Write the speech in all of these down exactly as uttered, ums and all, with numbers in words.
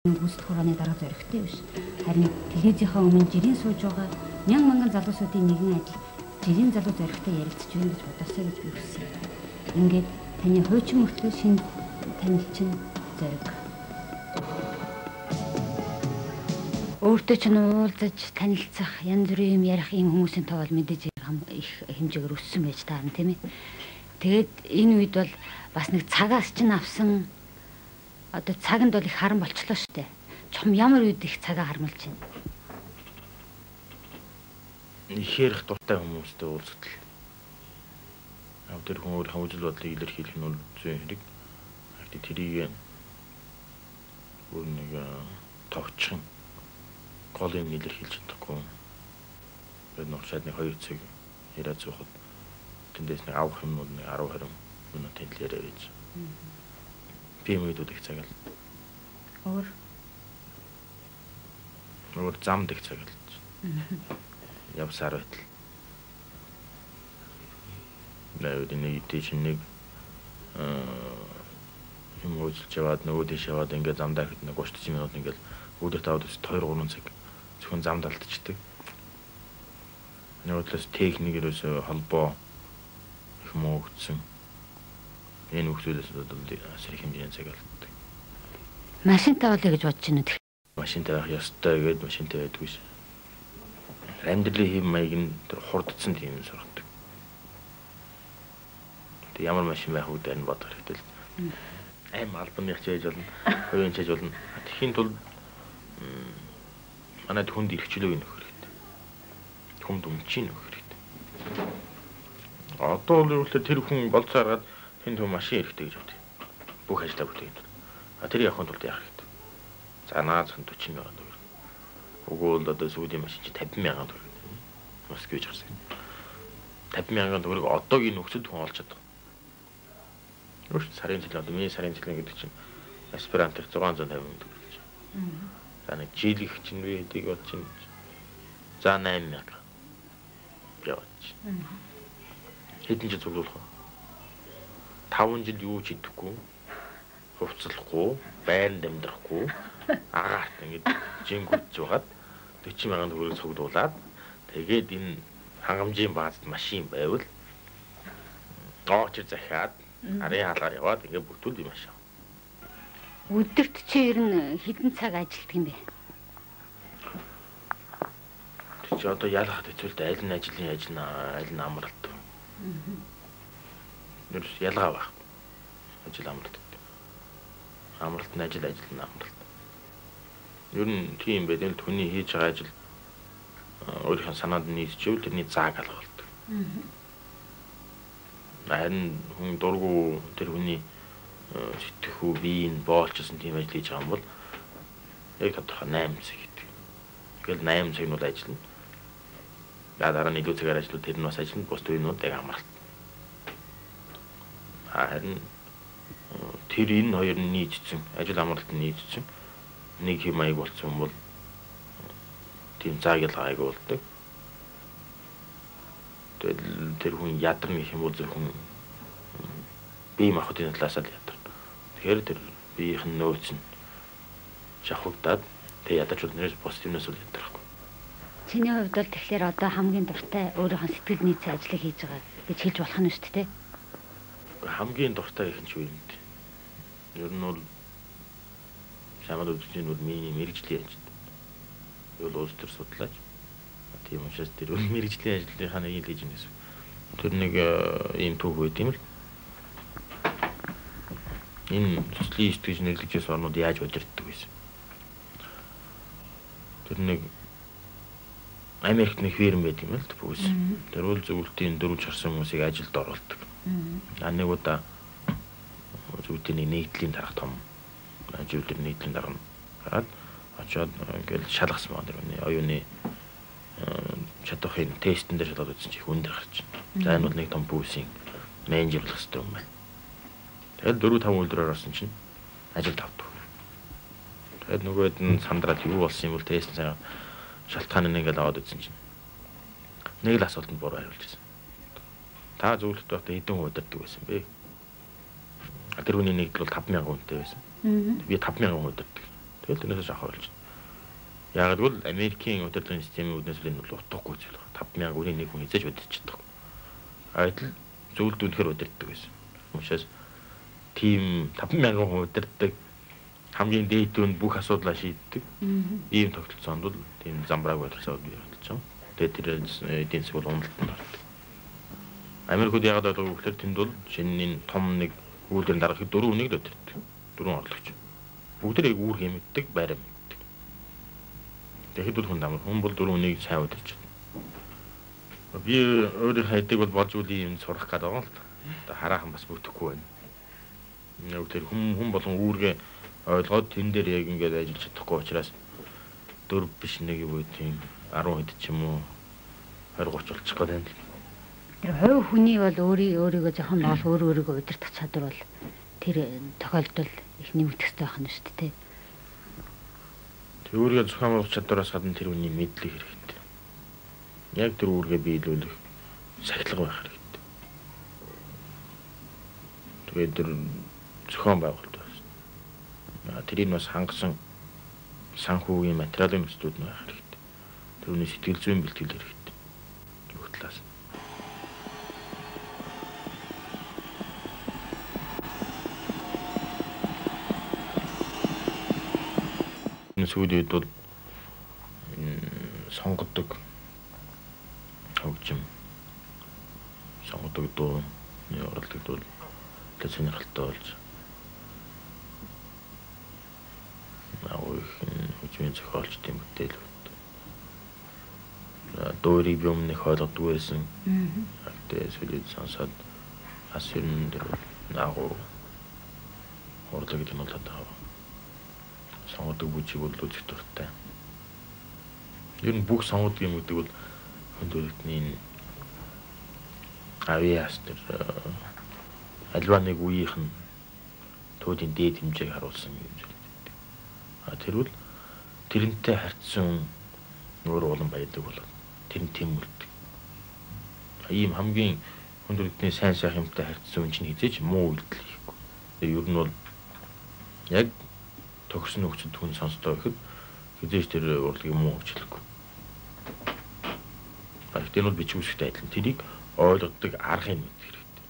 Гүйцэтгэх хурааны дарга зоригтой биш. Харин телевизийнхаа өмнө жирийн сууж байгаа мянган мянган залуусуудын нэгэн адил жирийн залуу зоригтой ярилцж байна гэж бодосоо гэж би хүссэн. Ингээд таны хуучин мөртлөө шинэ танилчин зориг. Өөртөө ч уулзаж танилцах, янз бүрийн юм ярих ийм хүмүүсийн тоо бол мэдээж их хэмжээгээр өссөн байж таарна тийм ээ. Тэгээд энэ үед бол бас нэг цагаас ч авсан одоо цаганд бол их харан болчлоо шүү дээ. Чом ямар үед их цагаа хармалж байна. Их ярих дуртай хүмүүстэй уулзтал. Яг тэр хүн өөрийнхөө үжил бодлыг илэрхийлэх нь зүйн хэрэг. Гэхдээ тэрийг өөр нэг товчхон гол юм илэрхийлж чадахгүй. Тэр нэг шатны хоёр цаг яриад суухад тэндээс нэг авах юм уу нэг арав харин минут хэлээрээ байж. Би мэдүүд их цаг л. Өөр өөр зам дэх цаг л. Явсаар байтал. Навд нэг тийш нэг аа юм уучлж яваад нөгөө тийш яваад ингээд замдаа хэд нэг гуйч минут ингээд үүдээ таваад үст хоёр гурван цаг зөвхөн замд алдчихдаг. Нөгөө талаас техникээрээс холбоо их муугдсан. Энэ хүмүүсээс сэрх хэмжээний цаг алддаг. Машинтай болъё гэж бодож байна үү? Машинтай байх ёстой гэдэг машинтай байдгүй ш. Амьдралын хэм маяг нь тэр хурдцсан тийм сургадаг. Тэг ямар машин байх вэ гэж бодох хэрэгтэй л. Аим албаны хичээж болно, хувийн хичээж болно. Тэхийн тулд манай хүнд эрхчлөөг нөх хэрэгтэй. Хүнд өмчийн нөх хэрэгтэй. Одоо л тэр хүн болцоо гаргаад тэнд хүн машин эрэхтэй гэж бодъё. Бүх ажлаа бүтээгдэн. А тэр явахын тулд яах хэрэгтэй. За наад сорок мянган төгрөг. Угуул одоо сүүлийн машин чи тавин мянган төгрөг. Москвич гарсан. тавин мянган төгрөг одоогийн нөхцөлд хүн олж чадах. Өөрөөр сарын жилийн одоо миний сарын жилийн гэдэг чинь аспирантыг зургаан зуун тавин төгрөг гэж. За нэг жилийнх чинь би хэдийг бод чинь за найман мянга. Яваач. Хэдэн жил зүгүүлэх вэ? таван жил юу ч хийдэггүй, хувцлахгүй, байранд амьдрахгүй, агаарт ингэж жингүдж байгаад сорок мянган төгрөг цуглуулад тэгээд энэ хангамжийн баазд машин байвал доочр захиад арын хаалгаар яваад ингэ бүтүүл юм ашаа. Өдөрт чи ер нь хэдэн цаг ажилладаг юм бэ? Тэг чи одоо ялгахад хэцүү л дээ. Аль нь ажлын ажил нь аль нь амралт. Нэр ялгаа байх. Ажил амралт. Амралт нь ажил, ажил нь амралт. Ер нь тийм байдаг л хүний хийж байгаа ажил өөрийнхөө санаанд нийцчихвэл тэрний зааг алга болдог. Харин хүн дургу тэр хүний сэтгэхүй биеийн боолчсон тийм ажил хийж байгаа юм бол яг тодорхой найман цаг гэдэг. Тэгэл найман цаг нь бол ажиллана. Дараа нь илүү цагаар ажиллавал тэр нь бас ажиллана. Бус үеийнүүд яг амралт. Харин тэр энэ хоёр нь нийцсэн, ажил амралт нь нийцсэн нэг хэм маяг болсон бол тийм зааг ялгаагүй болдог. Тэгэл тэр хүн ядарна гэх юм бол зөвхөн бие махбодын талаас л ядарна. Тэгэхээр тэр биеийн нөөц нь шахагдаад тэг ядарч бол нэрс позитивнээс үл ядарахгүй. Чиний хувьд бол тэгэхээр одоо хамгийн дуртай өөрийнхөө сэтгэл нийцээ ажлыг хийж байгаа гэж хэлж болох нь шүү дээ. Хамгийн дуртай их нь ч үеинд. Ер нь бол самад үзэгчийн бол миний мэрэгжлийн ажил. Юу л улс төр судлаач. Тийм учраас тэр бол мэрэгжлийн ажлынхаа нэг л хийж нэгсэн. Тэр нэг ийм түүх байт юм л. Энэ цэцлийн итгэж нэглэж байсан орнууд яаж удирддаг байсан. Тэр нэг Америкт нэг фирм байт юм л түүс. Тэр бол зөвлөлтийн дөрвж харсан хүмүүсийг ажилд оруулдаг. А нэг удаа зөвлөлтийн нэгдлийн дарга том зөвлөлтийн нэгдлийн дарга гараад очоод ингээл шалгасан байна. Тэр оюуны чадварын тестэн дээр шалгаад үзсэн чи их өндөр гарч байна. За энэ бол нэг том бүсийн менежер болох хэрэгтэй юм байна. Тэгээд дөрөв таван өдрөөр орсон чинь ажилд авдаг. Тэгээд нөгөөд нь сандраад юу болсон юм бол тест сайн шалтгаан нь ингээл аваад үзсэн чинь нэг л асуултанд буруу хариулж байсан. Та зөвлөлт байхдаа хэдэн хүн удирддаг байсан бэ? Тэр хүний нэгдэл бол таван мянган хүнтэй байсан. Би таван мянган хүн удирддаг. Тэгэл тэрнээс авах болж байна. Яг л Америкийн удирдлагын системийн үүднээс л энэ бол утгагүй зүйл байна. тавд мянга өрийн нэг хүн хязгаарч удирдах чаддаг. Адил зөвлөлд үнэхээр удирддаг байсан. Учраас тийм тавд мянган хүн удирддаг хамгийн дээд дүнд бүх асуудлаа шийддэг. Ийм тогтолцоонд бол тийм замбрааг бодлцоод бий болж байгаа. Тэгээд тэр эдийн засаг бол уналтанд ордог. Америкууд яагаад болов гэхээр тэнд бол шинэ том нэг үүдээр дараахад дөрвөн хүнийг л удирддаг. Дөрвөн орлогч. Бүгдээ үүрэг хэмэддэг, байраа мэддэг. Тэгэхэд бол хүн амар хүн бол дөрвөн хүнийг сайн удирч байна. Би өөрийн хайдаг бол болж үли юм сурах гэдэг байгаа л та. Хараахан бас бүтэхгүй байна. Яг тэр хүн хүн болон үүргээ ойлгоод тэн дээр яг ингээд ажиллаж чадахгүй учраас дөрв биш нэг юу тийм арван хэд ч юм уу двадцать тридцать болчих гээд байна. Тэр хувь хүний бол өөрийн өөрийгөө жоохон бол өөр өөрийгөө удирдах чадвар бол тэр тохиолдолд их нэмэгдэх хэрэгтэй байна шүү дээ. Тэр өөрийгөө зохион байгуулах чадвараас гадна тэр хүний мэдлэг хэрэгтэй. Яг тэр үүргээ биелүүлэх сахилга байх хэрэгтэй. Тэгээд тэр зохион байгуулалт байна. Тэрийг бас хангасан санхүүгийн материалын нөхцөлүүд нь байх хэрэгтэй. Тэр хүний сэтгэл зүйн бэлтгэл хэрэгтэй. Бүх талаас. Сүүлийн үед бол сонгодог хөгжим сонгодог дуу оролдог бол тэ сонирхолтой болж наа их хөгжмийн зохиолч тийм бүтээлүүд дуурийг би өмнөх ойлгодгүй байсан. Тэгээд сүүлийн сонсоод бас юм дээр наагуу орлог гэдэг нь бол одоо сонгодог бүжиг бол үзэх дуртай. Ер нь бүх сонгодог юм гэдэг бол хөндөрөлтний авиас тэр альва нэг үеийнх нь туудын дээд хэмжээг харуулсан юм зүйл. А тэр бол тэрнтэй харьцсан өөр улан баядаг болоод тэр нь тэмүүлдэг. Ийм хамгийн хөндөрөлтний сайн сайхан юмтай харьцсан хүн чинь хизээч муу үйлдэл хийхгүй. Тэр ер нь бол яг төгсөн нөхцөлд хүн сонсдоо гэхэд хизээч тэр урлагийг муу хөгжлөхгүй. А тэр нь бичиг үсгтэй адилхан. Тэрийг ойлгодог аргыг мэдэх хэрэгтэй.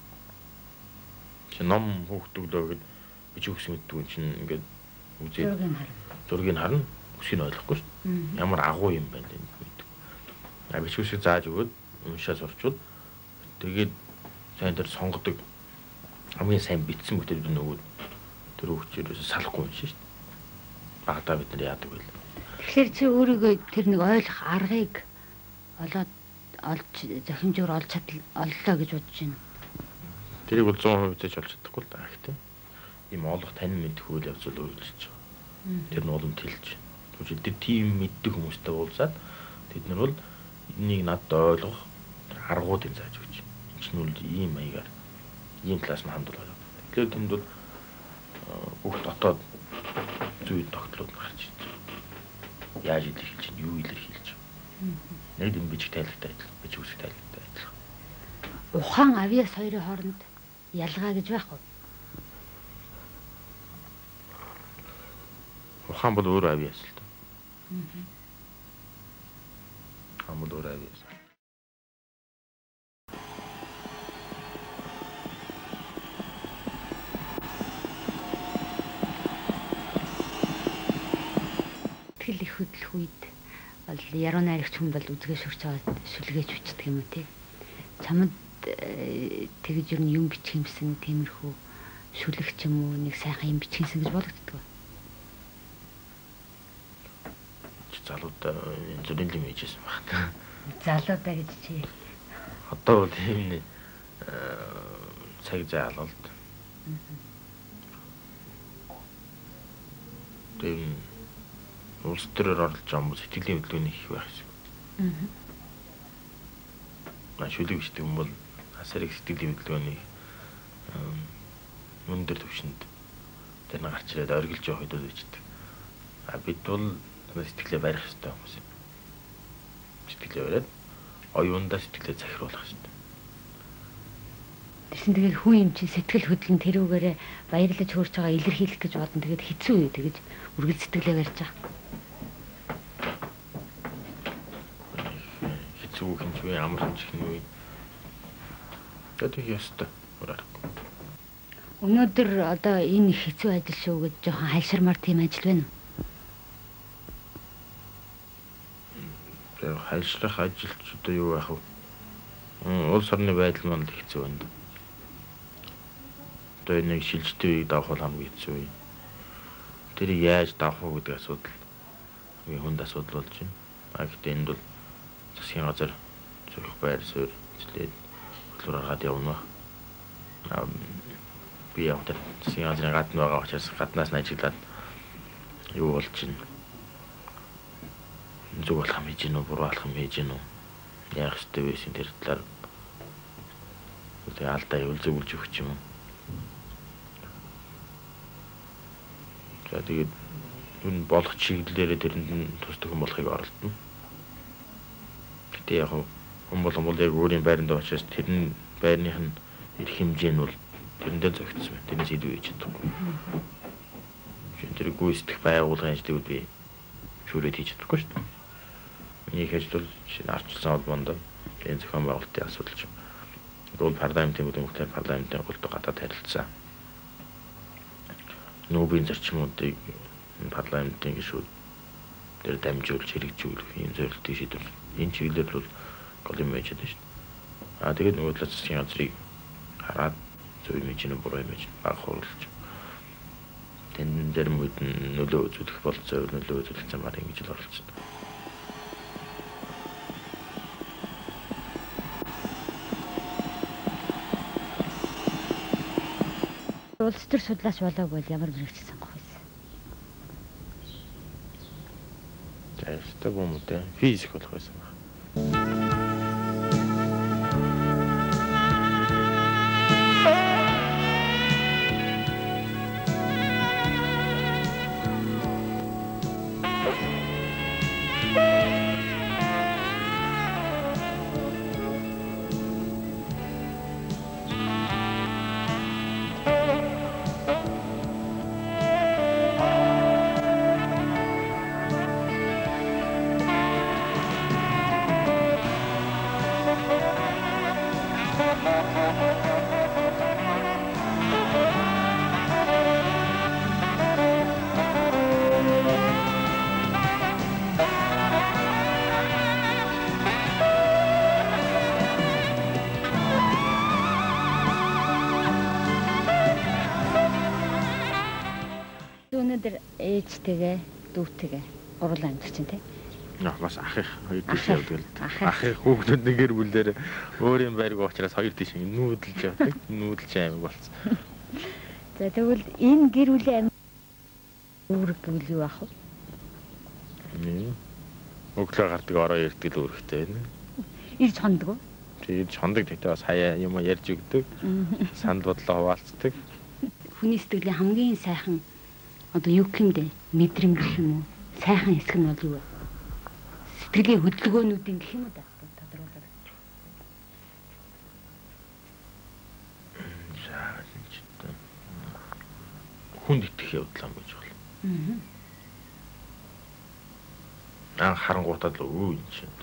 Чи ном хөөгдөглөө гэд бичиг үсэг мэддэг хүн чинь ингээд үзээд зургийг харна, үсгийг ойлгохгүй шүү дээ. Ямар агуу юм байна гэж мэддэг. А бичиг үсэг зааж өгөөд уншаа сурчвал тэгээд сайн тэр сонгодог хамгийн сайн бичсэн бүтээл нөгөөд тэр хөгжөөрөөс салахгүй юм шүү дээ. Багтаа бид нар яадаг вэ? Тэгэхээр чи өөрийгөө тэр нэг ойлгох аргыг олоод олж захимжуур олж чадлаа оллоо гэж бодож байна. Тэрийг бол сто процент олж чадахгүй л даа гэхдээ ийм олох танин мэдэх үйл явдал үргэлжлэж байгаа. Тэр нь уламт хэлж байна. Тэгвэл тэр тийм мэддэг хүмүүстэй уулзаад тэд нар бол энийг надад ойлгох аргуудыг зааж өгч байна. Энэ чинь үл ийм маягаар ийм талаас нь хандвал байна. Тэгэхээр тэнд бол бүх дотоод зүйн тогтлууд гарч ирж байна. Яаж илэрхийлж чинь, юу илэрхийлж байна. Нэг юм бичиг тайлбартай адилхан, бичиг үсэг тайлбартай адилхан. Ухаан авиас хоёрын хооронд ялгаа гэж байх уу? Ухаан бол өөр авиас л дээ. Ухаан бол өөр авиас. Тэгэл их хөдлөх үед бол яруу найрагч хүн бол үзгээ шүрч аваад шүлгээж бичдэг юм уу те. Чамд тэгж ер нь юм бичих юмсан тиймэрхүү шүлэгч юм уу нэг сайхан юм бичгийсэн гэж болгоддог. Залуудаа зүрийн юм хийжсэн байна. Залуудаа гэж чи. Одоо бол тийм нэг цаг заалалт. Тийм улс төрөөр оролж байгаа хүмүүс сэтгэлийн хөдөлгөөний их байх юм. Аа. Маш шүлэг бичдэг юм бол асарыг сэтгэлийн хөдөлгөөний өндөр түвшинд тэр нэг гарч ирээд оргилж явах үед үздэг. А бид бол сэтгэлээ барих хэрэгтэй хүмүүс юм. Сэтгэлээ бариад оюундаа сэтгэлээ захируулах хэрэгтэй. Тэгсэн тэгээд хүн юм чинь сэтгэл хөдлөн тэрүүгээрээ баярлаж хөөрч байгаа илэрхийлэх гэж бодсон. Тэгээд хэцүү үү тэгэж үргэлж сэтгэлээ барьж байгаа. Хэцүү хэмжээ амар хэмжих нь үе. Тэгээд ястаа ураар. Өнөөдөр одоо энэ их хэцүү ажил шүү гэж жоохон хайширмаар тийм ажил байна уу? Хайшрах ажилч одоо юу яах вэ? Улс орны байдал маань л хэцүү байна. Одоо нэг шилжтэй үеийг давах бол хамгийн хэцүү үе. Тэрийг яаж давах вэ гэдэг асуудал хамгийн хүнд асуудал болж байна. А гэхдээ энд бол засгийн газар зөвхөн байр суурь злээд хөтлөөр гаргаад явна. Би яг тэр засгийн газрын гадна байгаа учраас гаднаас нь ажиглаад юу болж байна? Зүг болох юм хийж гинөө, буруу болох юм хийж гинөө. Яах ёстой вэ тэр талаар тэгээ алдаа юу зөвлөж өгч юм уу? За тэгээд энэ болох чиглэлээрээ тэрэнд нь тусдаг хүн болохыг оролдоно. Гэтэ яг хүн болон бол яг өөрийн байранд очиж тэрний байрных нь ирэх хэмжээ нь бол тэрэндээ зөгцсөн байна. Тэрнээс илүү хийж чадахгүй. Тэр гүйцэтгэх байгууллагын ажлыг би шүүрээд хийж чадахгүй шүү дээ. Миний хийж бол шинэ арчилсан холбоонд энэ зохион байгуулалтын асуудал ч бол парламентын бүлэмжтэй парламентын гол гадаад харилцаа. Нүүбийн зарчмуудыг парламентын гишүүд дээр дамжуулж хэрэгжүүлэх ийм зорилтын шийдвэр энэ чиглэлээр бол гол юм байж байгаа шүү дээ. Аа тэгээд нөгөө талаас засгийн газрыг хараад зөв юм чинь буруу юм чинь баг хурлж. Тэн дээр мөд нөлөө үзүүлэх болцоо нөлөө үзүүлэх замаар ингэж л оролцсон. Улс төр судлаач болоог бол ямар мэрэгч сонгох байсан? За ястаа гомтой физик болох байсан байна. Өнөөдөр ээжтэйгээ дүүтэйгээ гурлаа амьд чинь тий. Наа бас ах их хоёр тийш явдаг л. Ах их хүүхдүүд нэг гэр бүлээр өөрийн байрг уучраас хоёр тийш нүүдэлж явдаг. Нүүдэлж аймаг болсон. За тэгвэл энэ гэр бүлийн үүрэг гэвэл юу ах вэ? Мм. Өглөө гардаг ороо ирдэг л үүрэгтэй байна. Ирж хондог уу? Тэгээд хондог тэгтээ бас хаяа юм ярьж өгдөг. Санд бодлоо хуваалцдаг. Хүний сэтгэлийн хамгийн сайхан одоо юу гэмдэ мэдрэмж юм уу? Сайхан хэсэг нь бол юу вэ? Сэтгэлийн хөдөлгөөнүүдийн гэх юм уу да? Тодорхойлоод. За энэ ч одоо хүнд итгэх явдал юм гэж байна. Аа. Анх харангуутаад л өө энэ чинь.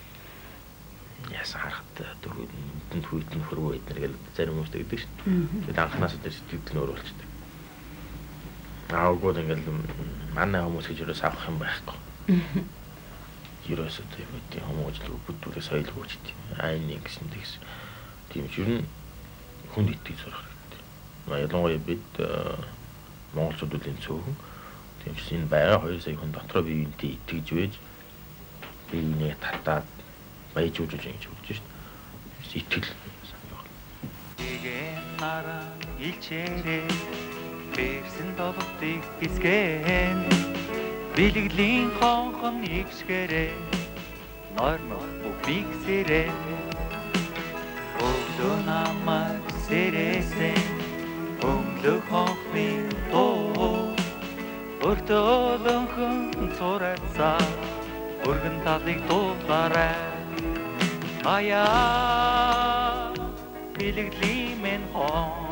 Яасан харахад дөрөвдөнд хүйтэн хөрвөө эднэр гэж зарим хүмүүс тэгдэг шүү дээ. Тэгээд анханаас л сэтгэл нөр болчихдог. Аа гоо ингээл манай хүмүүс гэж юус авах юм байхгүй. Юус одоо юм тийм хүмүүс л бүдүүрээ соёл хөөчтэй. Аа энэ гэсэн тэгс. Тийм ч юу н хүнд итгэж сурах хэрэгтэй. Ялангуяа бид монголчууд үлийн цөөхөн. Тийм ч энэ байгаа хоёр сая хүн дотроо биеинтэй итгэж байж биенийг татаад баяжуулж ингэж өгч шүү дээ. Итгэл Igen nara ilçere Берсэн толготыг хэсгэн Бэлгэлийн хонхон иксгэрэ Нормог бүхийг сэрэ Өглөө намайг сэрээсэн Өнгөлөг хонхны дуу Өртөөлөнхөн цурацаа Өргөн талыг дуулаарай Аяа бэлгэлийн мэн хоо